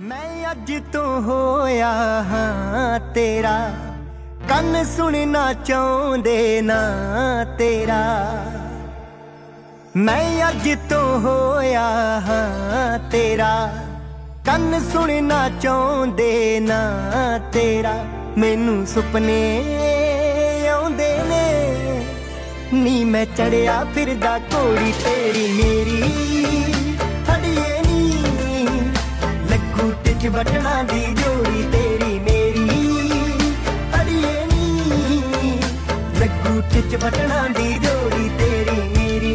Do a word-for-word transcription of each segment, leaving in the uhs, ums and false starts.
मैं अज तो होया हाँ तेरा, कन सुनना चाहते ना तेरा। मैं अज तो होया हाँ तेरा, कन सुनना चाहते ना तेरा। मैनू सुपने आउंदे ने नी, मैं चढ़िया फिरदा घोड़ी तेरी मेरी। हड़िए नी लगू टिच बटना दी जोड़ी तेरी मेरी। हड़िए नी लगू टिच बटना दी जोड़ी तेरी मेरी।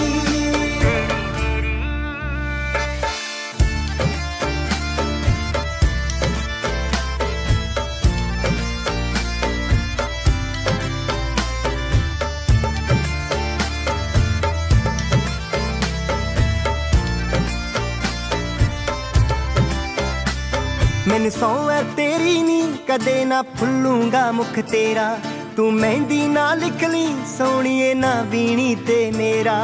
मैनू सौ है तेरी नी, कदे ना भुल्लूंगा मुख तेरा। तू मेहंदी ना लिख ली सोनिए ना बीनी ते मेरा।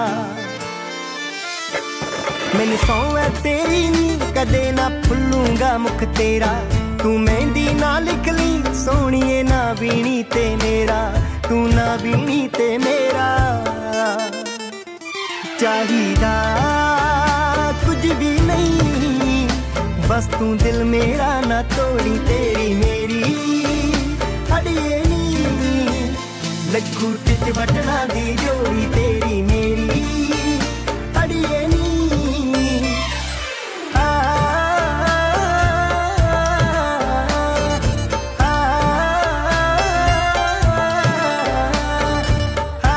मैनू सौ है तेरी नी, कदे ना भुल्लूंगा मुख तेरा। तू मेहंदी ना लिख ली सोनिए ना बीनी ते मेरा। तू ना बीनी ते मेरा। चाहिदा कुछ भी नहीं, बस तू दिल मेरा ना तोड़ी तेरी मेरी। हड़िए नी लगू टिच बटना दी जोड़ी तेरी मेरी। हड़िए नी आ, आ, आ,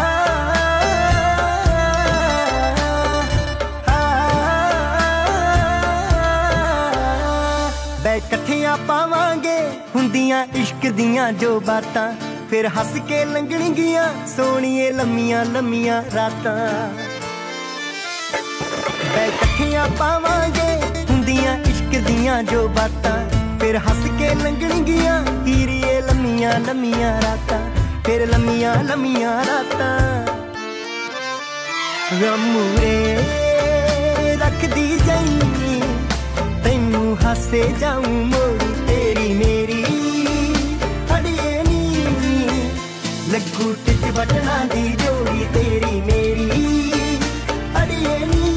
बै कट्ठियां पावांगे हुंदियां इश्क दियां जो बातां। फिर हस के लंघणगियां सोनिए लम्मियां लम्मियां रातां। बै कट्ठियां पावांगे हुंदियां इश्क दियां जो बातां। फिर हस के लंघणगियां हीरिए लम्मियां लम्मियां रातां। फिर लम्मियां लम्मियां रातां। गमूरे रख दी जाई, तैनू हासे जाऊं मोड़ी तेरी मेरी। हड़िए नी लगू टिच बटना दी जोड़ी तेरी मेरी। हड़िए नी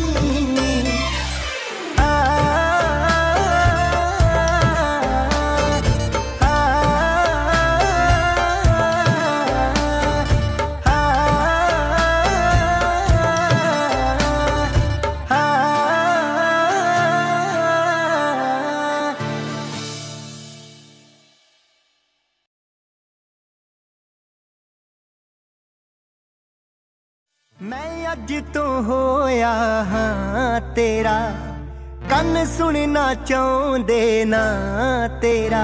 आ, आ, आ, आ, मैं अज तो होया हाँ तेरा, कन सुनना चाहते ना तेरा।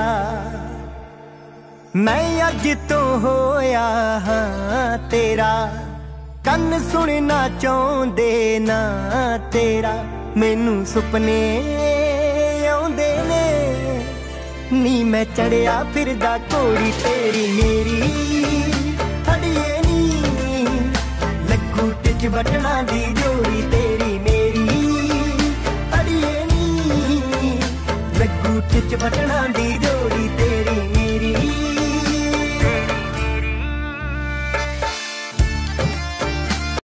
मैं अज तो होया हाँ तेरा, कन सुनना चाहते ना तेरा। मैनू सुपने आउंदे ने नी, मैं चढ़िया फिरदा घोड़ी तेरी मेरी। हड़िए नी लगू टिच बटना दी जोड़ी तेरी मेरी। हड़िए नी लगू टिच बटना दी जोड़ी तेरी।